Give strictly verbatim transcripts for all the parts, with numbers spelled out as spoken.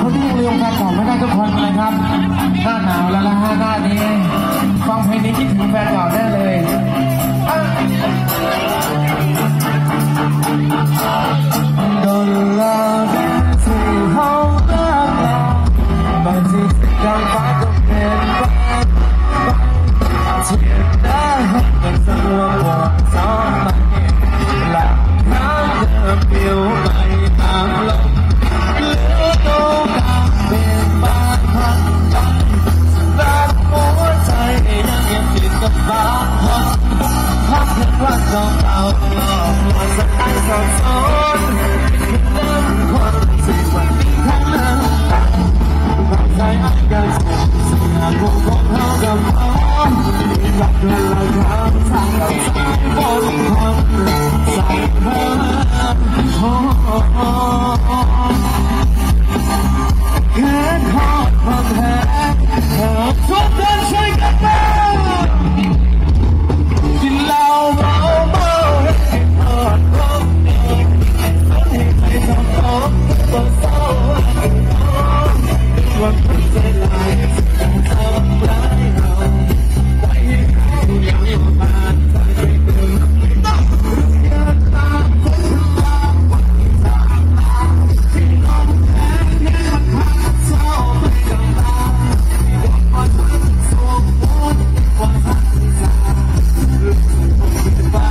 คนที่ยังลืมแฟนเก่าไม่ได้ทุกคนเลยครับหน้าหนาวแล้วนะฮะหน้านี้ฟังเพลงนี้คิดถึงแฟนเก่าได้เลยโดนลาที่ห้องน้ำบางทีกลางฟ้าก็เป็นบ้านเทียนได้เป็นสังวรสองมันหลับน้ำเดิมเดียวไม่ตามลมเหลือตัวกลางเป็นบ้านพักใจรักหัวใจยังยังติดกับบ้านพักพักเพียงวันเก่าเก่าหลอกลวงสักอันสับสนเป็นเรื่องความสิ่งวันนี้ทั้งนั้นใจอันกันเสียงของของเขากับเขาหลับเดินลอยทางทางเราสายบนคนใส่เธอแค่ทอดความแพ้เธอทุกคนช่วยกันบ้างกินเหล้าเมาเมาให้ทอดความเองให้ใครทำท้องตัวเศร้าวันเป็นใจลายทำร้ายเราไว้ให้เขายังผ่านใจเดิมไม่ต้องเดินตามคนตามวันตามตาที่น้องแพ้ในมันพาเศร้าไม่ต้องตาวันวันสวมบุญวันหันษาเรื่องของคนบ้า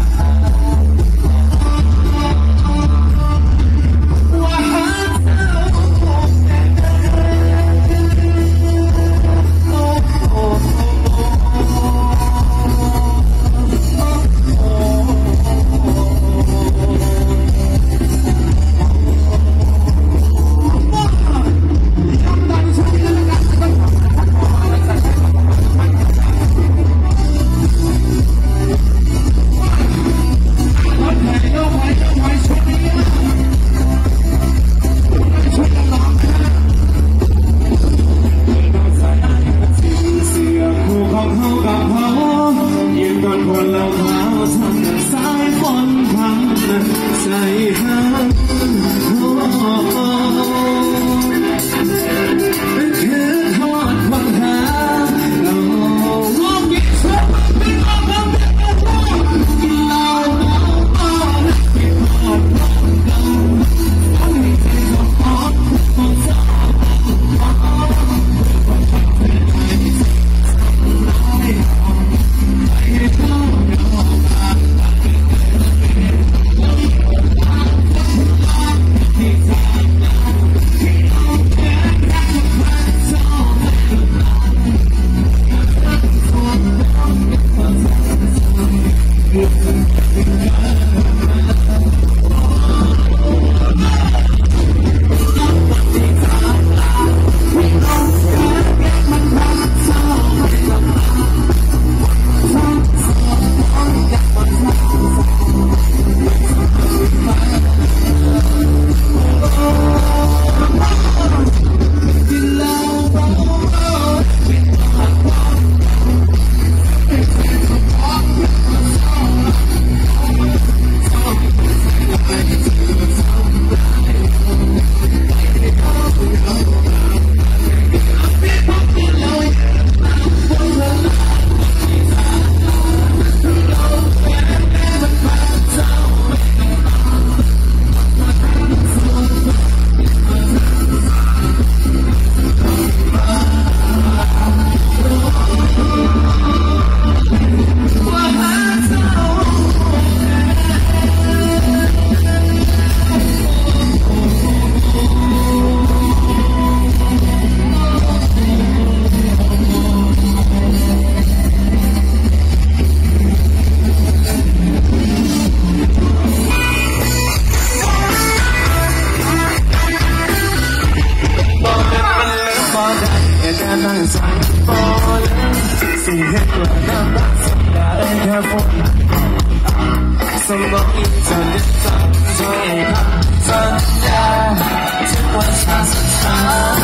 สมองอินเทอร์เน็ตสั่งช่วยทำสัญญาทุกวันชาสัญชา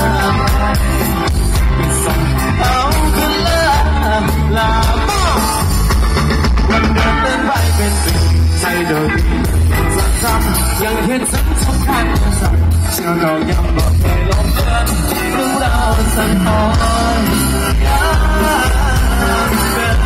ไม่สั่งเอาคืนลาลาโมวันเดินเป็นใบเป็นปีใจโดยดีสักคำยังเห็นสัญสำคัญสั่งเชื่อเรายังบอกเคยลงเดินเรื่องราวสั่นคลอนยังเป็น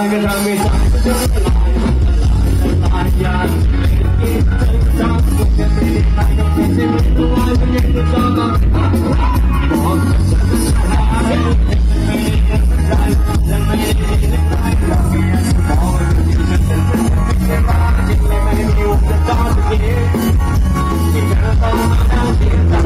กันทางไม่ได้จะไม่ลายลายยากินใจจังสุดจะไม่ได้ไปกับเธอจะไม่ตัวลายมันยังจะจอกันบอกฉันจะหาให้ไม่ได้จะไม่ได้ได้อยากมีอะไรบอกฉันจะไม่ได้บ้าจริงเลยไม่มีวันจะจอดที่ที่เธอต้องมานั่งเสียใจ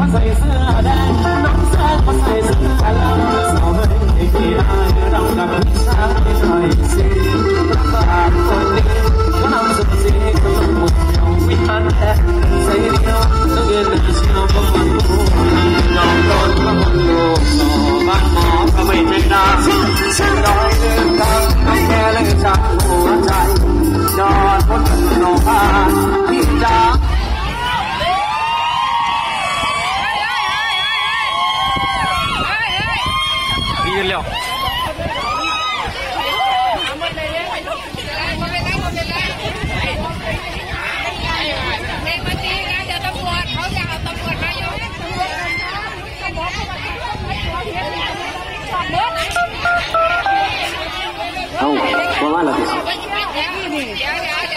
ใส่เสื้อแดงน้องแซงมาใส่เสื้อเหลืองสาวให้พี่อายเรากับพี่ชายหน่อยสิรักษาคนดีก็นำสุดสีก็ต้องหมดเดียววิหารแท้ใส่เดียวต้องเงินเชียวก็มันรู้น้องโดนก็มันรู้ต่อบ้านหมอก็ไม่เป็นดาฉันร้อยเรื่องกันไม่แค่เลยจากหัวใจยอดบนโนภาพี่จ๋ายืนเร็วเอาเพราะว่าเรา